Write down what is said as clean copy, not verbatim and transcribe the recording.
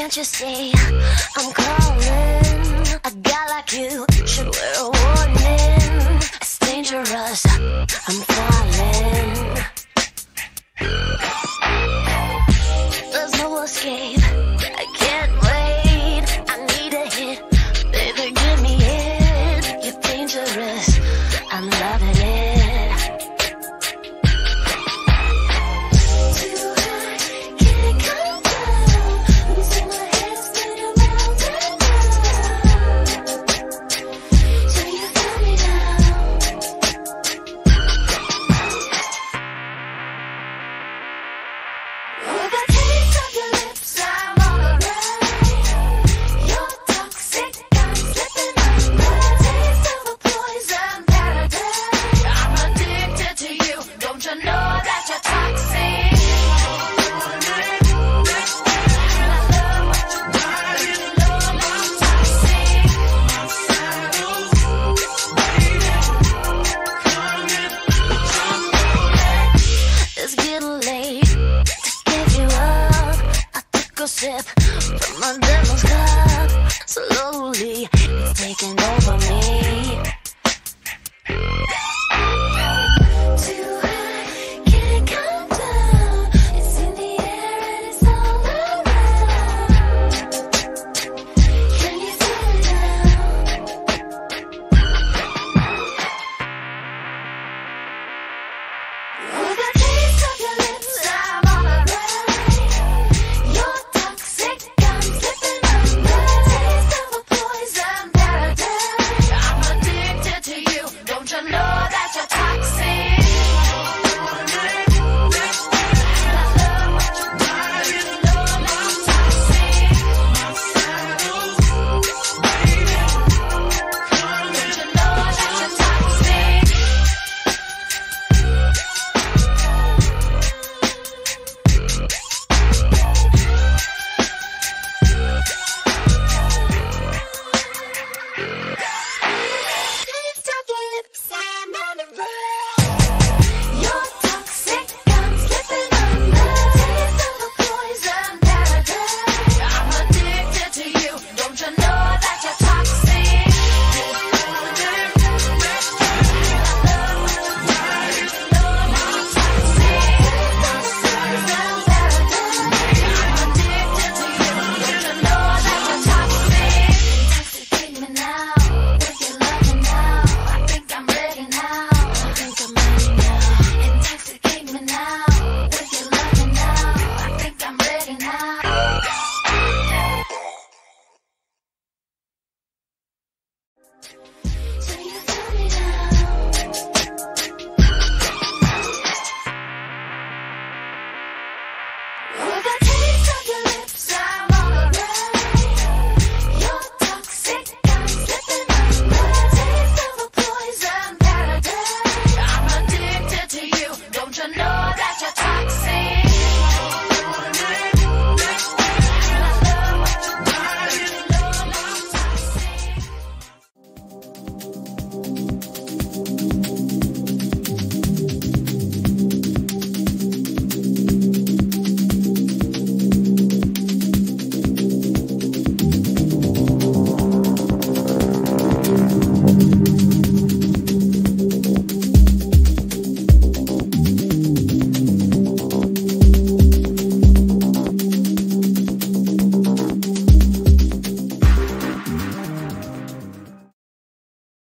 Can't you see I'm calling? A guy like you should wear a warning. It's dangerous, I'm falling. There's no escape, I can't wait. I need a hit, baby, give me it. You're dangerous, I'm loving it. Sip from my devil's cup. Slowly, it's taking over.